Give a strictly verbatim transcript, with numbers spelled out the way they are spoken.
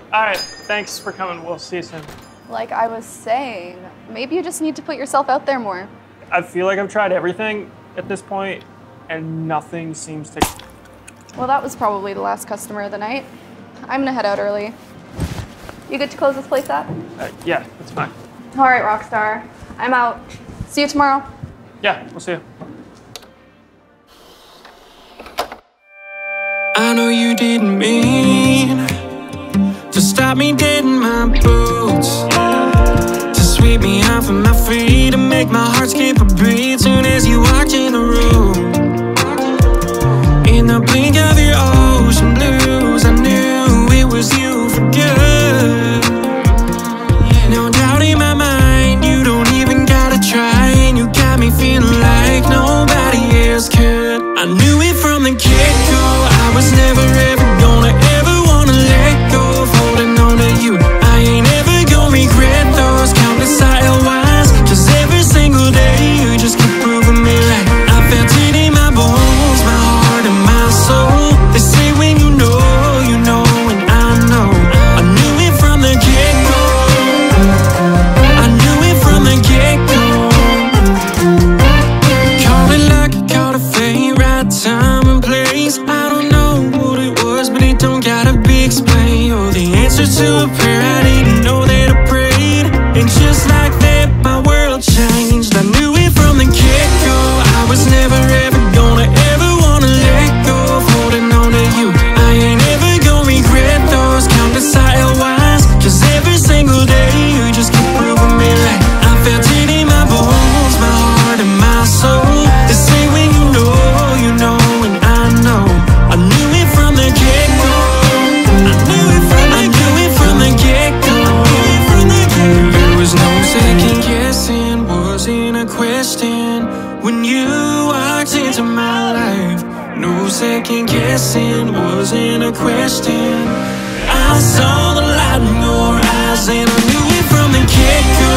All right, thanks for coming. We'll see you soon. Like I was saying, maybe you just need to put yourself out there more. I feel like I've tried everything at this point, and nothing seems to... Well, that was probably the last customer of the night. I'm gonna head out early. You good to close this place up? Uh, yeah, that's fine. All right, Rockstar. I'm out. See you tomorrow. Yeah, we'll see you. I know you didn't mean to stop me dead in my boots, to sweep me off of my feet, to make my heart skip a beat soon as you walked in the room. In the blink of your ocean blues, I knew it was you for good. No doubt in my mind, you don't even gotta try, and you got me feeling like nobody else could. I knew it from the get-go, I was never ever gonna ever wanna let go of holding on to you. I ain't ever gonna regret those countless I L Ys, cause every single day you just keep proving me right. I felt it in my bones, my heart and my soul. They say when you know, you know, and I know. I knew it from the get-go, I knew it from the get-go. Call it luck, call it fate, right time and place. I don't know what it was, but it don't gotta be explained. Oh, the answer to a prayer I didn't know that I prayed, and just like that my world changed. I knew it from the get-go, I was never ever gonna ever wanna let go of holding on to you. I ain't ever gonna regret those countless I L Ys, cause every single day you just keep proving me right. I felt it in my bones, my heart and my soul. They say when you know, you know, and I know. I knew it from the get-go, I knew it from the, I knew it from the get-go, I knew it from the get-go. There was no second guessing, wasn't a question when you walked into my life. No second guessing, wasn't a question. I saw the light in your eyes, and I knew it from the get-go.